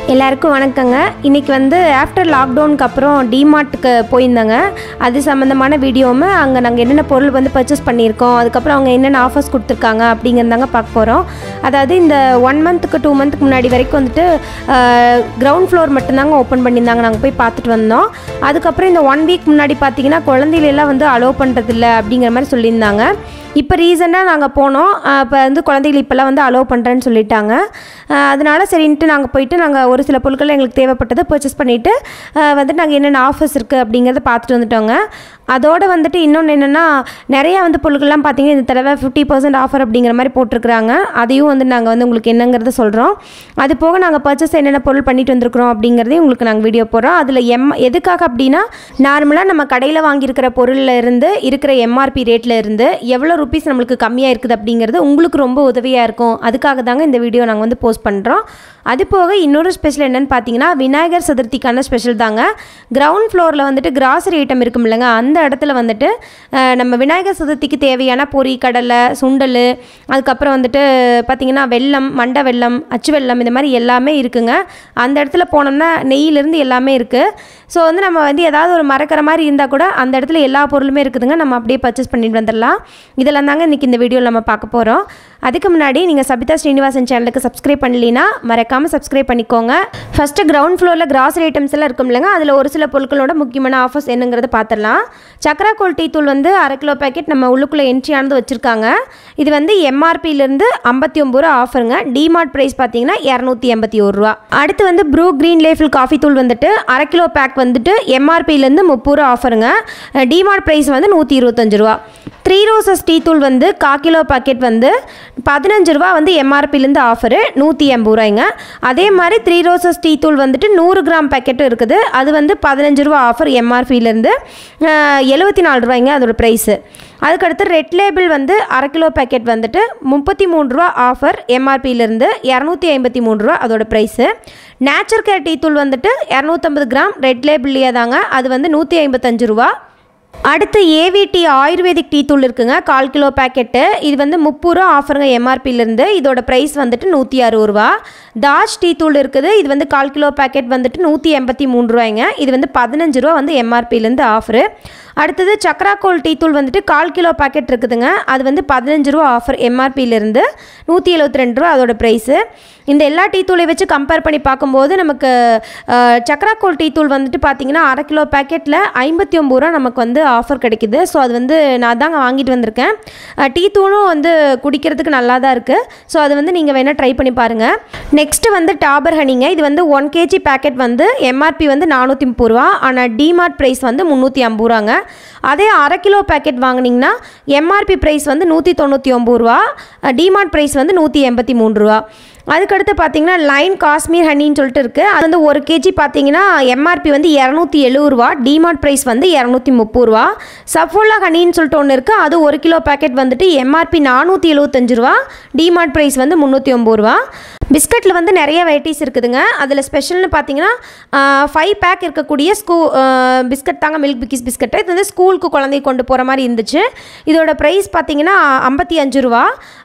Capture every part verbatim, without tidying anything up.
எல்லாருக்கும் வணக்கங்க. இன்றைக்கி வந்து ஆஃப்டர் லாக்டவுனுக்கு அப்புறம் டிமார்ட்டுக்கு போயிருந்தாங்க. அது சம்மந்தமான வீடியோவும் அங்கே நாங்கள் என்னென்ன பொருள் வந்து பர்ச்சேஸ் பண்ணியிருக்கோம், அதுக்கப்புறம் அவங்க என்னென்ன ஆஃபர்ஸ் கொடுத்துருக்காங்க அப்படிங்கிறதாங்க பார்க்க போகிறோம். அதாவது இந்த ஒன் மந்த்துக்கு டூ மந்த்துக்கு முன்னாடி வரைக்கும் வந்துட்டு கிரவுண்ட் ஃப்ளோர் மட்டும்தாங்க ஓப்பன் பண்ணியிருந்தாங்க. நாங்கள் போய் பார்த்துட்டு வந்தோம். அதுக்கப்புறம் இந்த ஒன் வீக் முன்னாடி பார்த்திங்கன்னா குழந்தைகளெல்லாம் வந்து அலோவ் பண்ணுறதில்ல அப்படிங்கிற மாதிரி சொல்லியிருந்தாங்க. இப்போ ரீசெண்டாக நாங்கள் போனோம். இப்போ வந்து குழந்தைகள் இப்போல்லாம் வந்து அலோவ் பண்ணுறேன்னு சொல்லிட்டாங்க. அதனால சரின்ட்டு நாங்கள் போயிட்டு நாங்கள் ஒரு சில பொருட்கள் எங்களுக்கு தேவைப்பட்டதை பர்ச்சேஸ் பண்ணிவிட்டு வந்துட்டு நாங்கள் என்னென்ன ஆஃபர்ஸ் இருக்குது அப்படிங்கிறத பார்த்துட்டு வந்துட்டோங்க. அதோடு வந்துட்டு இன்னொன்று என்னென்னா, நிறையா வந்து பொருட்கள்லாம் பார்த்திங்கன்னா இந்த தடவை ஃபிஃப்டி பர்சன்ட் ஆஃபர் அப்படிங்கிற மாதிரி போட்டிருக்கிறாங்க. அதையும் வந்து நாங்கள் வந்து உங்களுக்கு என்னங்கிறத சொல்கிறோம். அது போக நாங்கள் பர்ச்சேஸ் என்னென்ன பொருள் பண்ணிட்டு வந்துருக்குறோம் அப்படிங்கிறதையும் உங்களுக்கு நாங்கள் வீடியோ போடுறோம். அதில் எம் எதுக்காக அப்படின்னா, நார்மலாக நம்ம கடையில் வாங்கியிருக்கிற பொருளில் இருந்து இருக்கிற எம்ஆர்பி ரேட்டில் இருந்து எவ்வளோ ருபீஸ் நம்மளுக்கு கம்மியாக இருக்குது அப்படிங்கிறது உங்களுக்கு ரொம்ப உதவியாக இருக்கும். அதுக்காக தாங்க இந்த வீடியோ நாங்கள் வந்து போஸ்ட் பண்ணுறோம். அது போக இன்னொரு ஸ்பெஷல் என்னென்னு பார்த்தீங்கன்னா, விநாயகர் சதுர்த்திக்கான ஸ்பெஷல் தாங்க. கிரவுண்ட் ஃப்ளோரில் வந்துட்டு கிராசரி ஐட்டம் இருக்கும் இல்லைங்க, அந்த இடத்துல வந்துட்டு நம்ம விநாயகர் சதுர்த்திக்கு தேவையான பொரி, கடலை, சுண்டல், அதுக்கப்புறம் வந்துட்டு பார்த்திங்கன்னா வெல்லம், மண்டை வெல்லம், அச்சு வெல்லம், இந்த மாதிரி எல்லாமே இருக்குங்க. அந்த இடத்துல போனோம்னா நெய்யிலேருந்து எல்லாமே இருக்குது. ஸோ வந்து நம்ம வந்து ஏதாவது ஒரு மறக்கிற மாதிரி இருந்தால் கூட அந்த இடத்துல எல்லா பொருளுமே இருக்குதுங்க. நம்ம அப்படியே பர்ச்சேஸ் பண்ணிட்டு வந்துடலாம். இதெல்லாம் தாங்க இன்றைக்கி இந்த வீடியோவில் நம்ம பார்க்க போகிறோம். அதுக்கு முன்னாடி நீங்கள் சபிதா ஸ்ரீனிவாசன் சேனலுக்கு சப்ஸ்கிரைப் பண்ணலைன்னா மறக்காமல் சப்ஸ்கிரைப் பண்ணிக்கோங்க. ஃபஸ்ட்டு கிரவுண்ட் ஃப்ளோரில் கிராசரி ஐட்டம்ஸ் எல்லாம் இருக்கும் இல்லைங்க, அதில் ஒரு சில பொருட்களோட முக்கியமான ஆஃபர்ஸ் என்னங்கிறத பார்த்துடலாம். சக்கராக்கோல் டீ தூள் வந்து அரை கிலோ பேக்கெட் நம்ம உள்ளுக்குள்ளே என்ட்ரி ஆனது வச்சுருக்காங்க. இது வந்து எம்ஆர்பியிலேருந்து ஐம்பத்தி ஒம்பது ரூபா ஆஃபருங்க. டிமார்ட் ப்ரைஸ் பார்த்தீங்கன்னா இரநூத்தி எண்பத்தி ஒரு ரூபா. அடுத்து வந்து ப்ரூ க்ரீன் லேஃபில் காஃபி தூள் வந்துட்டு அரை கிலோ பேக் வந்துட்டு எம்ஆர்பியிலேருந்து முப்பது ரூபா ஆஃபருங்க. டிமார்ட் ப்ரைஸ் வந்து நூற்றி இருபத்தஞ்சு ரூபா. த்ரீ ரோசஸ் டீ தூள் வந்து கா கிலோ பாக்கெட் வந்து பதினஞ்சு ரூபா வந்து எம்ஆர்பிலேருந்து ஆஃபரு நூற்றி எண்பது ரூபாய்ங்க. அதே மாதிரி த்ரீ ரோசஸ் டீ தூள் வந்துட்டு நூறு கிராம் பேக்கெட்டும் இருக்குது. அது வந்து பதினஞ்சு ரூபா ஆஃபர் எம்ஆர்பிலேருந்து எழுபத்தி நாலு ரூபாய்ங்க அதோட ப்ரைஸு. அதுக்கடுத்து ரெட் லேபிள் வந்து அரை கிலோ பேக்கெட் வந்துட்டு முப்பத்தி மூணு ரூபா ஆஃபர் எம்ஆர்பியிலேருந்து இரநூத்தி ஐம்பத்தி மூணு ரூபா அதோட ப்ரைஸு. நேச்சர் கேர் டீ தூள் வந்துட்டு இரநூத்தம்பது கிராம் ரெட் லேபிள்லேயே தாங்க, அது வந்து நூற்றி ஐம்பத்தஞ்சு ரூபா. அடுத்து ஏவிடி ஆயுர்வேதிக் டீ தூள் இருக்குங்க, கால் கிலோ பேக்கெட்டு. இது வந்து முப்பது ரூபா ஆஃபருங்க எம்ஆர்பியிலேருந்து. இதோட ப்ரைஸ் வந்துட்டு நூற்றி அறுபது ரூபா. தாஜ் டீ தூள் இருக்குது. இது வந்து கால் கிலோ பேக்கெட் வந்துட்டு நூற்றி எண்பத்தி மூணு ரூபாய்ங்க. இது வந்து பதினஞ்சு ரூபா வந்து எம்ஆர்பியிலேருந்து ஆஃபரு. அடுத்தது சக்கராக்கோல் டீ தூள் வந்துட்டு கால் கிலோ பேக்கெட் இருக்குதுங்க. அது வந்து பதினஞ்சு ரூபா ஆஃபர் எம்ஆர்பியிலேருந்து நூற்றி எழுபத்தி ரெண்டு ரூபா அதோட ப்ரைஸு. இந்த எல்லா டீ தூளை வச்சு கம்பேர் பண்ணி பார்க்கும்போது நமக்கு சக்கராக்கோல் டீ தூள் வந்துட்டு பார்த்திங்கன்னா அரை கிலோ பேக்கெட்டில் ஐம்பத்தி ஒம்பது ரூபா நமக்கு வந்து ஆஃபர் கிடைக்குது. ஸோ அது வந்து நான் தாங்க வாங்கிட்டு வந்திருக்கேன். டீ தூளும் வந்து குடிக்கிறதுக்கு நல்லா தான் இருக்குது. ஸோ அது வந்து நீங்கள் வேணால் ட்ரை பண்ணி பாருங்கள். நெக்ஸ்ட்டு வந்து டாபர் ஹனிங்க. இது வந்து ஒன் கேஜி பேக்கெட் வந்து எம்ஆர்பி வந்து நானூற்றி முப்பது ரூபா. ஆனால் டிமார்ட் ப்ரைஸ் வந்து முந்நூற்றி ஐம்பது ரூபாங்க. அதே அரை கிலோ பேக்கெட் வாங்கினீங்கன்னா எம்ஆர்பி ப்ரைஸ் வந்து நூற்றி தொண்ணூற்றி ஒம்பது ரூபா, டிமார்ட் ப்ரைஸ் வந்து நூற்றி எண்பத்தி மூணு ரூபா. அதுக்கடுத்து பார்த்தீங்கன்னா லைன் காஷ்மீர் ஹனின்னு சொல்லிட்டு இருக்குது. அது வந்து ஒரு கேஜி பார்த்தீங்கன்னா எம்ஆர்பி வந்து இரநூத்தி எழுபது ரூபா, டிமார்ட் ப்ரைஸ் வந்து இரநூத்தி முப்பது ரூபா. சஃபோலா ஹனின்னு சொல்லிட்டு ஒன்று இருக்குது. அது ஒரு கிலோ பேக்கெட் வந்துட்டு எம்ஆர்பி நானூற்றி எழுபத்தஞ்சு ரூபா, டிமார்ட் ப்ரைஸ் வந்து முந்நூற்றி ஒம்பது ரூபா. பிஸ்கட்டில் வந்து நிறைய வெரைட்டிஸ் இருக்குதுங்க. அதில் ஸ்பெஷல்னு பார்த்தீங்கன்னா ஃபைவ் பேக் இருக்கக்கூடிய ஸ்கூ பிஸ்கட் தாங்க, மில்க் பிக்கிஸ் பிஸ்கட்டு. இது வந்து ஸ்கூலுக்கு குழந்தை கொண்டு போகிற மாதிரி இருந்துச்சு. இதோட ப்ரைஸ் பார்த்தீங்கன்னா ஐம்பத்தி அஞ்சு ரூபா.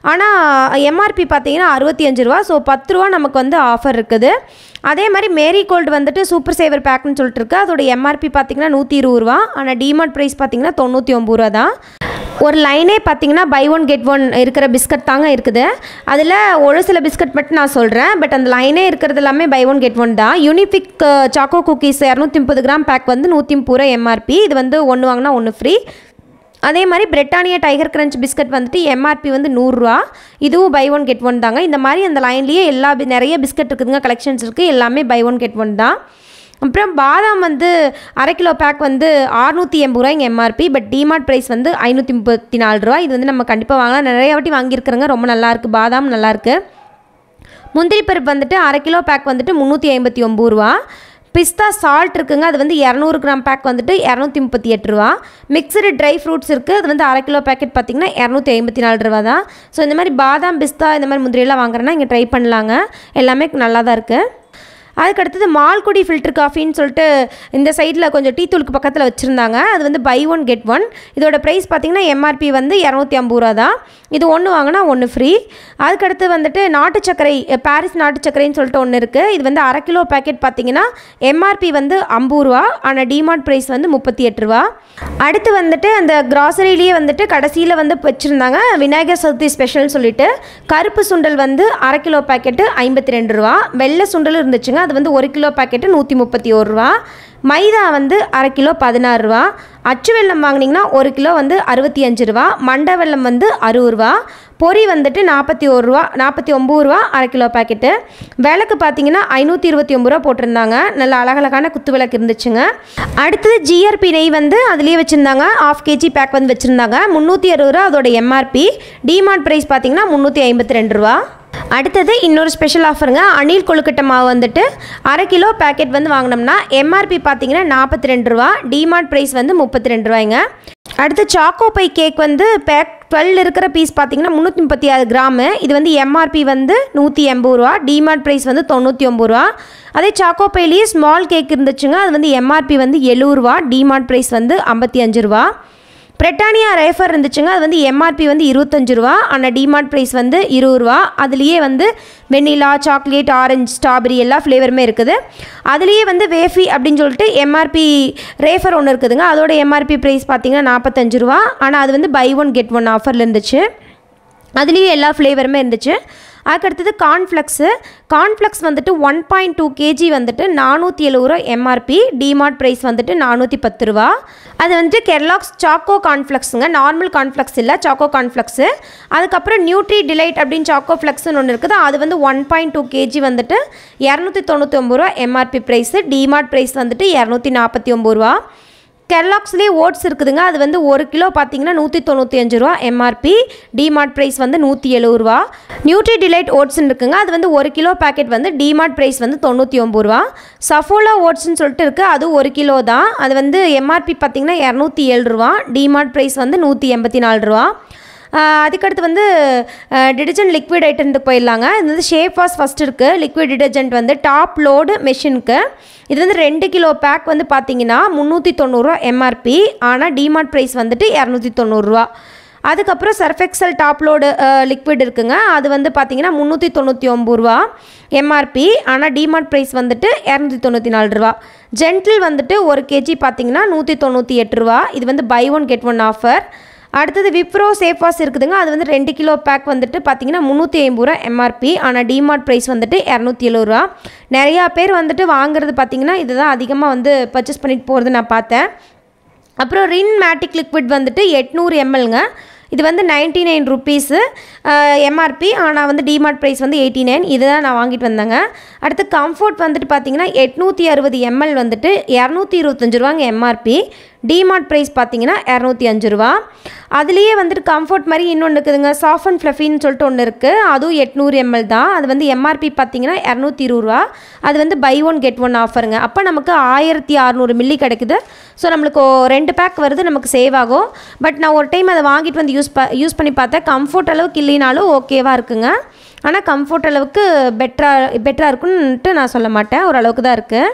ஆனால் எம்ஆர்பி பார்த்தீங்கன்னா அறுபத்தி அஞ்சு ரூபா. ஸோ பத்து ரூபா நமக்கு வந்து ஆஃபர் இருக்குது. அதே மாதிரி மேரி கோல்டு வந்துட்டு சூப்பர் சேவர் பேக்னு சொல்லிட்டு இருக்கு. அதோட எம்ஆர்பி பார்த்தீங்கன்னா நூற்றி இருபது ரூபா. ஆனால் டிமார்ட் ப்ரைஸ் பார்த்தீங்கன்னா தொண்ணூற்றி ஒம்பது ரூபா தான். ஒரு லைனே பார்த்தீங்கன்னா பை ஒன் கெட் ஒன் இருக்கிற பிஸ்கட் தாங்க இருக்குது. அதில் ஒரு சில பிஸ்கட் மட்டும் நான் சொல்கிறேன். பட் அந்த லைனே இருக்கிறது எல்லாமே பை ஒன் கெட் ஒன் தான். யூனிபிக் சாக்கோ குக்கீஸ் இரநூத்தி முப்பது கிராம் பேக் வந்து நூற்றி முப்பது ரூபா எம்ஆர்பி. இது வந்து ஒன்று வாங்கினா ஒன்று ஃப்ரீ. அதே மாதிரி பிரிட்டானியா டைகர் கிரன்ச் பிஸ்கட் வந்துட்டு எம்ஆர்பி வந்து நூறுரூவா. இதுவும் பை ஒன் கெட் ஒன் தாங்க. இந்த மாதிரி அந்த லைன்லேயே எல்லா நிறைய பிஸ்கட் இருக்குதுங்க, கலெக்ஷன்ஸ் இருக்குது. எல்லாமே பை ஒன் கெட் ஒன் தான். அப்புறம் பாதாம் வந்து அரை கிலோ பேக் வந்து அறுநூற்றி எண்பது ரூபாய்ங்க எம்ஆர்பி. பட் டிமார்ட் ப்ரைஸ் வந்து ஐநூற்றி முப்பத்தி நாலு ரூபா. இது வந்து நம்ம கண்டிப்பாக வாங்கலாம். நிறைய வாட்டி வாங்கியிருக்கிறேங்க, ரொம்ப நல்லாயிருக்கு. பாதாம் நல்லாயிருக்கு. முந்திரி பருப்பு வந்துட்டு அரை கிலோ பேக் வந்துட்டு முந்நூற்றி ஐம்பத்தி ஒம்பது ரூபா. பிஸ்தா சால்ட் இருக்குங்க. அது வந்து இரநூறு கிராம் பேக் வந்துட்டு இரநூத்தி முப்பத்தி எட்டு ரூபா. மிக்சடு ட்ரை ஃப்ரூட்ஸ் இருக்குது. அது வந்து அரை கிலோ பேக்கெட் பார்த்திங்கன்னா இரநூத்தி ஐம்பத்தி நாலு ரூபா தான். ஸோ இந்த மாதிரி பாதாம், பிஸ்தா, இந்த மாதிரி முந்திரியெல்லாம் வாங்குறேன்னா இங்கே ட்ரை பண்ணலாங்க. எல்லாமே நல்லா தான் இருக்குது. அதுக்கடுத்தது மால்குடி ஃபில்டர் காஃபின்னு சொல்லிட்டு இந்த சைடில் கொஞ்சம் டீ தூளுக்கு பக்கத்தில் வச்சுருந்தாங்க. அது வந்து பை ஒன் கெட் ஒன். இதோட ப்ரைஸ் பார்த்திங்கன்னா எம்ஆர்பி வந்து இரநூத்தி ஐம்பது ரூபா தான். இது ஒன்று வாங்கினா ஒன்று ஃப்ரீ. அதுக்கடுத்து வந்துட்டு நாட்டு சர்க்கரை, பாரிஸ் நாட்டு சர்க்கரைன்னு சொல்லிட்டு ஒன்று இருக்குது. இது வந்து அரை கிலோ பேக்கெட் பார்த்திங்கன்னா எம்ஆர்பி வந்து ஐம்பது ரூபா, ஆனால் டிமார்ட் ப்ரைஸ் வந்து முப்பத்தி எட்டு ரூபா. அடுத்து வந்துட்டு அந்த கிராசரிலேயே வந்துட்டு கடைசியில் வந்து வச்சுருந்தாங்க விநாயகர் சதுர்த்தி ஸ்பெஷல்னு சொல்லிட்டு கருப்பு சுண்டல் வந்து அரை கிலோ பேக்கெட்டு ஐம்பத்தி ரெண்டு ரூபா. வெள்ளை சுண்டல் இருந்துச்சுங்க, அது வந்து ஒரு கிலோ பேக்கெட்டு நூற்றி முப்பத்தி ஒரு ரூபா. மைதா வந்து அரை கிலோ பதினாறு ரூபா. அச்சு வெல்லம் வாங்கினீங்கன்னா ஒரு கிலோ வந்து அறுபத்தி அஞ்சு ரூபா. மண்டை வெல்லம் வந்து அறுபது ரூபா. பொரி வந்துட்டு நாற்பத்தி ஒரு ரூபா நாற்பத்தி ஒம்பது ரூபா அரை கிலோ பேக்கெட்டு. விளக்கு பார்த்தீங்கன்னா ஐநூற்றி இருபத்தி ஒம்பது ரூபா போட்டிருந்தாங்க. நல்ல அழகழகான குத்து விளக்கு இருந்துச்சுங்க. அடுத்தது ஜிஆர்பி நெய் வந்து அதுலேயே வச்சுருந்தாங்க. ஆஃப் கேஜி பேக் வந்து வச்சுருந்தாங்க. முந்நூற்றி அறுபது ரூபா அதோட எம்ஆர்பி. டிமார்ட் ப்ரைஸ் பார்த்தீங்கன்னா முந்நூற்றி ஐம்பத்தி ரெண்டு ரூபா. அடுத்தது இன்னொரு ஸ்பெஷல் ஆஃபருங்க. அணில் கொழுக்கட்டை மாவு வந்துட்டு அரை கிலோ பேக்கெட் வந்து வாங்கினோம்னா எம்ஆர்பி பார்த்தீங்கன்னா நாற்பத்தி ரெண்டு ரூபா. டிமார்ட் ப்ரைஸ் வந்து முப்பத்தி ரெண்டு ரூபாய்ங்க. அடுத்து சாக்கோ பை கேக் வந்து பேக் டுவெல் இருக்கிற பீஸ் பார்த்தீங்கன்னா முந்நூற்றி முப்பத்தி ஆறு கிராமு. இது வந்து எம்ஆர்பி வந்து நூற்றி எண்பது ரூபா. டிமார்ட் ப்ரைஸ் வந்து தொண்ணூற்றி ஒம்பது ரூபா. அதே சாக்கோ பைலேயே ஸ்மால் கேக் இருந்துச்சுங்க, அது வந்து எம்ஆர்பி வந்து எழுபது ரூபா. டிமார்ட் ப்ரைஸ் வந்து ஐம்பத்தி அஞ்சு ரூபா. பிரிட்டானியா ரேஃபர் இருந்துச்சுங்க, அது வந்து எம்ஆர்பி வந்து இருபத்தஞ்சு ரூபா, ஆனால் டிமார்ட் ப்ரைஸ் வந்து இருபது ரூபா. அதுலேயே வந்து வெண்ணிலா, சாக்லேட், ஆரஞ்சு, ஸ்ட்ராபெரி எல்லா ஃப்ளேவருமே இருக்குது. அதுலேயே வந்து வேஃபி அப்படின்னு சொல்லிட்டு எம்ஆர்பி ரேஃபர் ஒன்று இருக்குதுங்க. அதோட எம்ஆர்பி ப்ரைஸ் பார்த்திங்கன்னா நாற்பத்தஞ்சு ரூபா. ஆனால் அது வந்து பை ஒன் கெட் ஒன் ஆஃபரில் இருந்துச்சு. அதுலேயே எல்லா ஃப்ளேவருமே இருந்துச்சு. அதுக்கடுத்தது கார்ன்ஃப்ளெக்ஸு. கார்ன்ஃப்ளெக்ஸ் வந்துட்டு ஒன் பாயிண்ட் டூ கேஜி வந்துட்டு நானூற்றி எழுபது ரூபா எம்ஆர்பி. டிமார்ட் ப்ரைஸ் வந்துட்டு நானூற்றி பத்து ரூபா. அது வந்துட்டு கெர்லாக்ஸ் சாக்கோ கார்ன்ஃப்ளெக்ஸுங்க, நார்மல் கார்ன்ஃப்ளெக்ஸ் இல்லை, சாக்கோ கார்ன்ஃப்ளெக்ஸு. அதுக்கப்புறம் நியூட்ரி டிலைட் அப்படின்னு சாக்கோ ஃப்ளெக்ஸ்னு ஒன்று இருக்குது. அது வந்து ஒன் பாயிண்ட் டூ கேஜி வந்துட்டு இரநூத்தி தொண்ணூற்றி ஒம்பது ரூபா எம்ஆர்பி ப்ரைஸு. டிமார்ட் ப்ரைஸ் வந்துட்டு இரநூத்தி நாற்பத்தி ஒம்பது ரூபா. கெர்லாக்ஸ்லேயே ஓட்ஸ் இருக்குதுங்க, அது வந்து ஒரு கிலோ பார்த்தீங்கன்னா நூற்றி தொண்ணூற்றி அஞ்சு ரூபா எம்ஆர்பி. டிமார்ட் ப்ரைஸ் வந்து நூற்றி எழுபது ரூபா. நியூட்ரி டிலைட் ஓட்ஸ்ன்னு இருக்குங்க, அது வந்து ஒரு கிலோ பேக்கெட் வந்து டிமார்ட் ப்ரைஸ் வந்து தொண்ணூற்றி ஒம்பது ரூபா. சஃபோலா ஓட்ஸ்ன்னு சொல்லிட்டு இருக்குது, அது ஒரு கிலோ தான். அது வந்து எம்ஆர்பி பார்த்தீங்கன்னா இரநூத்தி ஏழு ரூபா. டிமார்ட் ப்ரைஸ் வந்து நூற்றி எண்பத்தி நாலு ரூபா. அதுக்கடுத்து வந்து டிடர்ஜென்ட் லிக்விட் ஐட்டத்துக்கு போயிடலாங்க. இது வந்து ஷேப் வாஷ் ஃபஸ்ட் இருக்குது. லிக்விட் டிடர்ஜென்ட் வந்து டாப் லோடு மெஷினுக்கு. இது வந்து ரெண்டு கிலோ பேக் வந்து பார்த்தீங்கன்னா முந்நூற்றி தொண்ணூறுரூவா எம்ஆர்பி. ஆனால் டிமார்ட் ப்ரைஸ் வந்துட்டு இரநூத்தி தொண்ணூறுரூவா. அதுக்கப்புறம் சர்ஃபெக்சல் டாப் லோடு லிக்விட் இருக்குங்க, அது வந்து பார்த்தீங்கன்னா முந்நூற்றி தொண்ணூற்றி ஒம்பது ரூபா எம்ஆர்பி. ஆனால் டிமார்ட் ப்ரைஸ் வந்துட்டு இரநூத்தி தொண்ணூற்றி நாலு ரூபா. ஜென்டில் வந்துட்டு ஒரு கேஜி பார்த்தீங்கன்னா நூற்றி தொண்ணூற்றி எட்டு ரூபா. இது வந்து buy one get one offer. அடுத்தது விப்ரோ சேஃப் வாஷ் இருக்குதுங்க, அது வந்து ரெண்டு கிலோ பேக் வந்துட்டு பார்த்தீங்கன்னா முந்நூற்றி ஐம்பது ரூபா எம்ஆர்பி. ஆனால் டிமார்ட் ப்ரைஸ் வந்துட்டு இரநூத்தி எழுபது ரூபா. நிறையா பேர் வந்துட்டு வாங்குறது பார்த்தீங்கன்னா இதுதான் அதிகமாக வந்து பர்ச்சேஸ் பண்ணிட்டு போகிறது நான் பார்த்தேன். அப்புறம் ரின் மேட்டிக் லிக்விட் வந்துட்டு எட்நூறு எம்எல்ங்க, இது வந்து நைன்ட்டி நைன் ருப்பீஸு எம்ஆர்பி. ஆனால் வந்து டிமார்ட் ப்ரைஸ் வந்து எயிட்டி நைன். இதுதான் நான் வாங்கிட்டு வந்தேங்க. அடுத்து கம்ஃபோர்ட் வந்துட்டு பார்த்தீங்கன்னா எட்நூற்றி அறுபது எம்எல் வந்துட்டு இரநூத்தி இருபத்தஞ்சு ரூபாங்க எம்ஆர்பி. டிமார்ட் ப்ரைஸ் பார்த்தீங்கன்னா இரநூத்தி அஞ்சு ரூபா. அதுலேயே வந்துட்டு கம்ஃபோர்ட் மாதிரி இன்னொன்று இருக்குதுங்க, சாஃப்ட் அண்ட் ஃப்ளஃபின்னு சொல்லிட்டு ஒன்று இருக்குது, அதுவும் எட்நூறு எம்எல் தான். அது வந்து எம்ஆர்பி பார்த்தீங்கன்னா இரநூத்தி இருபது ரூபா. அது வந்து பை ஒன் கெட் ஒன் ஆஃபருங்க. அப்போ நமக்கு ஆயிரத்தி அறநூறு மில்லி கிடைக்குது. ஸோ நம்மளுக்கு ரெண்டு பேக் வருது, நமக்கு சேவ் ஆகும். பட் நான் ஒரு டைம் அதை வாங்கிட்டு வந்து யூஸ் ப யூஸ் பண்ணி பார்த்தேன். கம்ஃபோர்ட் அளவுக்கு இல்லைனாலும் ஓகேவாக இருக்குங்க. ஆனால் கம்ஃபோர்ட் அளவுக்கு பெட்டராக பெட்டராக இருக்குன்னுட்டு நான் சொல்ல மாட்டேன், ஓரளவுக்கு தான் இருக்குது.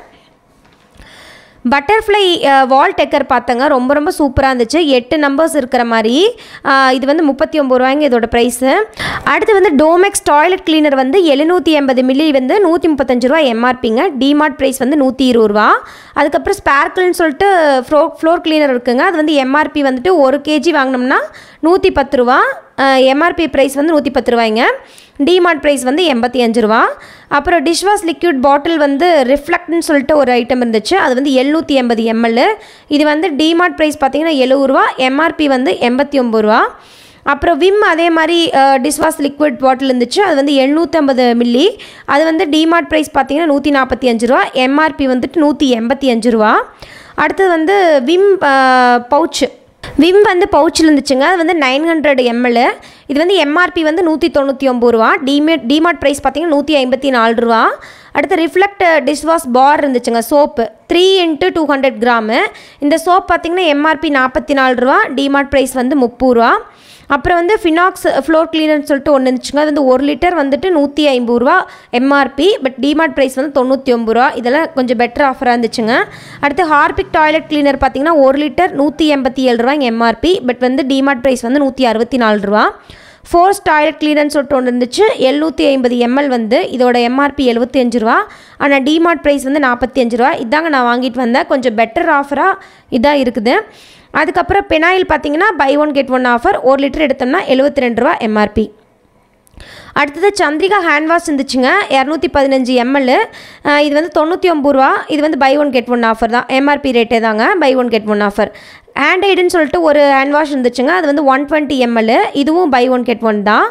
பட்டர்ஃப்ளை வால் டெக்கர் பார்த்தங்க, ரொம்ப ரொம்ப சூப்பராக இருந்துச்சு. எட்டு நம்பர்ஸ் இருக்கிற மாதிரி. இது வந்து முப்பத்தி ஒம்பது ரூபாய்ங்க இதோட ப்ரைஸு. அடுத்து வந்து டோமெக்ஸ் டாய்லெட் கிளீனர் வந்து எழுநூற்றி எண்பது மில்லி வந்து நூற்றி முப்பத்தஞ்சு ரூபா எம்ஆர்பிங்க. டிமார்ட் ப்ரைஸ் வந்து நூற்றி இருபது ரூபா. அதுக்கப்புறம் ஸ்பார்க்கிள்னு சொல்லிட்டு ஃப்ளோ ஃப்ளோர் கிளீனர் இருக்குங்க, அது வந்து எம்ஆர்பி வந்துட்டு ஒரு கேஜி வாங்கினோம்னா நூற்றி பத்து ரூபா. எம்ஆர்பி ப்ரைஸ் வந்து நூற்றி பத்து ரூபாய்ங்க. டிமார்ட் ப்ரைஸ் வந்து எண்பத்தி அஞ்சு ரூபா. அப்புறம் டிஷ்வாஷ் லிக்விட் பாட்டில் வந்து ரிஃப்ளெக்ட்னு சொல்லிட்டு ஒரு ஐட்டம் இருந்துச்சு, அது வந்து எழுநூற்றி எண்பது எம்எல். இது வந்து டிமார்ட் ப்ரைஸ் பார்த்தீங்கன்னா எழுபது ரூபா, எம்ஆர்பி வந்து எண்பத்தி ஒம்பது ரூபா. அப்புறம் விம் அதே மாதிரி டிஷ்வாஷ் லிக்விட் பாட்டில் இருந்துச்சு, அது வந்து எழுநூற்றம்பது மில்லி. அது வந்து டிமார்ட் ப்ரைஸ் பார்த்தீங்கன்னா நூற்றி நாற்பத்தி அஞ்சு ரூபா, எம்ஆர்பி வந்துட்டு நூற்றி எண்பத்தி அஞ்சு ரூபா. அடுத்தது வந்து விம் பவுச்சு, விம் வந்து பவுச்சில் இருந்துச்சுங்க, அது வந்து நைன் ஹண்ட்ரட் எம்எல். இது வந்து எம்ஆர்பி வந்து நூற்றி தொண்ணூற்றி ஒம்பது ரூபா. டிமேட் டிமார்ட் ப்ரைஸ் பார்த்தீங்கன்னா நூற்றி ஐம்பத்தி நாலு ரூபா. அடுத்து ரிஃப்ளெக்ட் டிஷ்வாஷ் பார் இருந்துச்சுங்க, soap three into two hundred gram. இந்த சோப் பார்த்தீங்கன்னா எம்ஆர்பி நாற்பத்தி நாலு ரூபா, டிமார்ட் ப்ரைஸ் வந்து முப்பது ரூபா. அப்புறம் வந்து ஃபினாக்ஸ் ஃப்ளோர் கிளீனர்னு சொல்லிட்டு ஒன்று இருந்துச்சுங்க. அது வந்து ஒரு லிட்டர் வந்துட்டு நூற்றி ஐம்பது ரூபா எம்ஆர்பி, பட் டிமார்ட் ப்ரைஸ் வந்து தொண்ணூற்றி ஒம்பது ரூபா. இதெல்லாம் கொஞ்சம் பெட்டர் ஆஃபராக இருந்துச்சுங்க. அடுத்து ஹார்பிக் டாய்லெட் கிளீனர் பார்த்தீங்கன்னா ஒரு லிட்டர் நூற்றி எண்பத்தி ஏழு ரூபாய்ங்க எம்ஆர்பி, பட் வந்து டிமார்ட் ப்ரைஸ் வந்து நூற்றி அறுபத்தி நாலு ரூபா. ஃபோர்ஸ் டாய்லெட் கிளீனர்னு சொல்லிட்டு ஒன்று இருந்துச்சு, எழுநூற்றி ஐம்பது எம்எல் வந்து இதோட எம்ஆர்பி எழுபத்தி அஞ்சு ரூபா, ஆனால் டிமார்ட் ப்ரைஸ் வந்து நாற்பத்தி அஞ்சு ரூபா. இதாங்க நான் வாங்கிட்டு வந்தேன். கொஞ்சம் பெட்டர் ஆஃபராக இதாக இருக்குது. அதுக்கப்புறம் பெனாயில் பார்த்தீங்கன்னா buy one get one offer, ஒரு லிட்டர் எடுத்தோம்னா எழுபத்தி ரெண்டு ரூபா எம்ஆர்பி. அடுத்தது சந்திரிகா ஹேண்ட் வாஷ் இருந்துச்சுங்க, இரநூத்தி பதினஞ்சு எம்எல். இது வந்து தொண்ணூற்றி ஒம்பது ரூபா. இது வந்து buy one get one offer தான், எம்ஆர்பி ரேட்டே தாங்க, buy one get one offer. Hand ஐடுன்னு சொல்லிட்டு ஒரு ஹேண்ட் வாஷ் இருந்துச்சுங்க, அது வந்து ஒன் டுவெண்ட்டி எம்எல். இதுவும் பை ஒன் கெட் ஒன் தான்.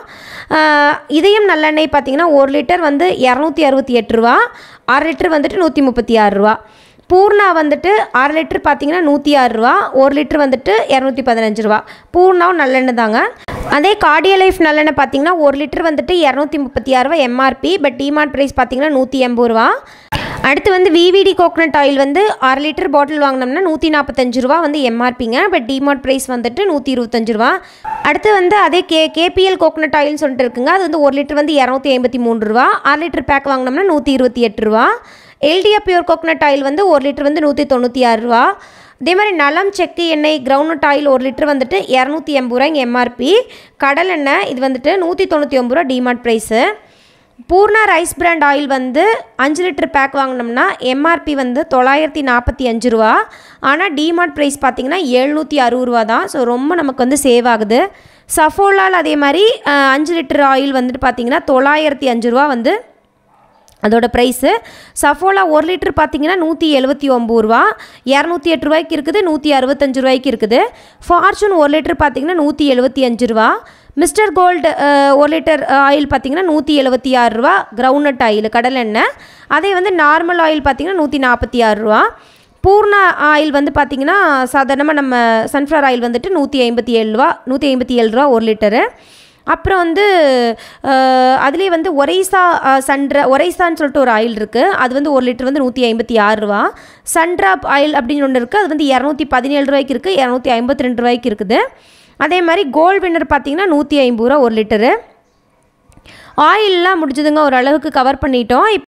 இதயம் நல்லெண்ணெய் பார்த்தீங்கன்னா ஒரு லிட்டர் வந்து இரநூத்தி அறுபத்தி எட்டு ரூபா, அரை லிட்டர் வந்துட்டு நூற்றி முப்பத்தி ஆறு ரூபா. பூர்ணா வந்துட்டு அரை லிட்டர் பார்த்தீங்கன்னா நூற்றி ஆறு ரூபா, ஒரு லிட்டர் வந்துட்டு இரநூத்தி பதினஞ்சு ரூபா. பூர்ணாவும் நல்லெண்ணெய் தாங்க. அதே கார்டியா லைஃப் நல்லெண்ணெய் பார்த்தீங்கன்னா ஒரு லிட்டர் வந்துட்டு இரநூத்தி முப்பத்தி ஆறு ரூபா எம்ஆர்பி, பட் டிமார்ட் ப்ரைஸ் பார்த்தீங்கன்னா நூற்றி எண்பது ரூபா. அடுத்து வந்து விவிடி கோகனட் ஆயில் வந்து அரை லிட்டர் பாட்டில் வாங்கினோம்னா நூற்றி நாற்பத்தஞ்சு ரூபா வந்து எம்ஆர்பிங்க, பட் டிமார்ட் ப்ரைஸ் வந்துட்டு நூற்றி இருபத்தஞ்சு ரூபா. அடுத்து வந்து அதே கே கேபிஎல் கோகனட் ஆயில்னு சொல்லிட்டு இருக்குங்க, அது வந்து ஒரு லிட்டர் வந்து இரநூத்தி ஐம்பத்தி மூணு ரூபா, அரை லிட்டர் பேக் வாங்கினோம்னா நூற்றி இருபத்தி எட்டு ரூபா. எல்டியா பியூர் கோகனட் ஆயில் வந்து ஒரு லிட்டர் வந்து நூற்றி தொண்ணூற்றி ஆறு ரூபா. அதே மாதிரி நலம் செக்கு எண்ணெய் கிரவுண்ட் ஆயில் ஒரு லிட்டர் வந்துட்டு இரநூத்தி எண்பது ரூபாய்ங்க எம்ஆர்பி. கடல் எண்ணெய் இது வந்துட்டு நூற்றி தொண்ணூற்றி ஒம்பது ரூபா DMart price. Poorna rice brand oil வந்து அஞ்சு லிட்டர் பேக் வாங்கினோம்னா எம்ஆர்பி வந்து தொள்ளாயிரத்தி நாற்பத்தி அஞ்சு ரூபா, ஆனால் டிமார்ட் ப்ரைஸ் பார்த்திங்கன்னா எழுநூற்றி அறுபது ரூபா தான். ஸோ ரொம்ப நமக்கு வந்து சேவ் ஆகுது. சஃபோலால் அதே மாதிரி அஞ்சு லிட்டர் ஆயில் வந்துட்டு பார்த்திங்கன்னா தொள்ளாயிரத்தி அஞ்சு ரூபா வந்து அதோட ப்ரைஸு. சஃபோலா ஒரு லிட்டர் பார்த்திங்கன்னா நூற்றி எழுபத்தி ஒம்பது ரூபா, இரநூத்தி எட்டு ரூபாய்க்கு இருக்குது, நூற்றி அறுபத்தஞ்சு ரூபாய்க்கு இருக்குது. ஃபார்ச்சூன் ஒரு லிட்டர் பார்த்திங்கன்னா நூற்றி எழுபத்தி அஞ்சு ரூபா. மிஸ்டர் கோல்டு ஒரு லிட்டர் ஆயில் பார்த்திங்கன்னா நூற்றி எழுபத்தி ஆறு ரூபா கிரவுண்ட் ஆயில் கடல் எண்ணெய். அதே வந்து நார்மல் ஆயில் பார்த்திங்கன்னா நூற்றி நாற்பத்தி ஆறு ரூபா. பூர்ணா ஆயில் வந்து பார்த்திங்கன்னா சாதாரணமாக நம்ம சன்ஃப்ளவர் ஆயில் வந்துட்டு நூற்றி ஐம்பத்தி ஏழு ரூபா நூற்றி ஐம்பத்தி ஏழு ரூபா ஒரு லிட்டரு. அப்புறம் வந்து அதுலேயே வந்து ஒரைசா சன்ட்ரா ஒரைசான்னு சொல்லிட்டு ஒரு ஆயில் இருக்குது, அது வந்து ஒரு லிட்டர் வந்து நூற்றி ஐம்பத்தி ஆறு ரூபா. சன்ட்ராப் ஆயில் அப்படின்னு ஒன்று இருக்குது, அது வந்து இரநூத்தி பதினேழு ரூபாய்க்கு இருக்குது, இரநூத்தி ஐம்பத்தி ரெண்டு ரூபாய்க்கு இருக்குது. அதே மாதிரி கோல்ட் வின்னர் பார்த்திங்கன்னா நூற்றி ஐம்பது ரூபா ஒரு லிட்டரு. ஆயிலெலாம் முடிஞ்சதுங்க, ஓரளவுக்கு கவர் பண்ணிட்டோம்.